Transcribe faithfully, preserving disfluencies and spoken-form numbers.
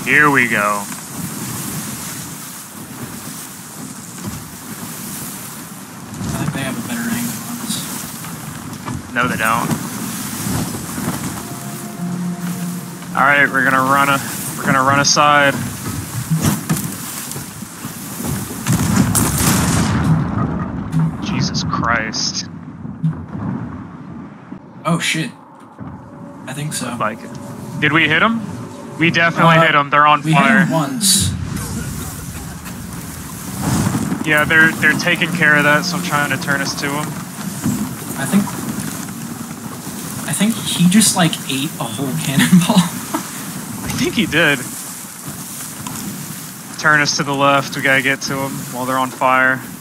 Here we go. I think they have a better angle on us. No, they don't. All right, we're gonna run a. We're gonna run aside. Jesus Christ. Oh shit. I think so. Like, did we hit them? We definitely uh, hit them. They're on we fire. hit them once. Yeah, they're they're taking care of that, so I'm trying to turn us to them. I think. I think he just like ate a whole cannonball. I think he did. Turn us to the left. We gotta get to them while they're on fire.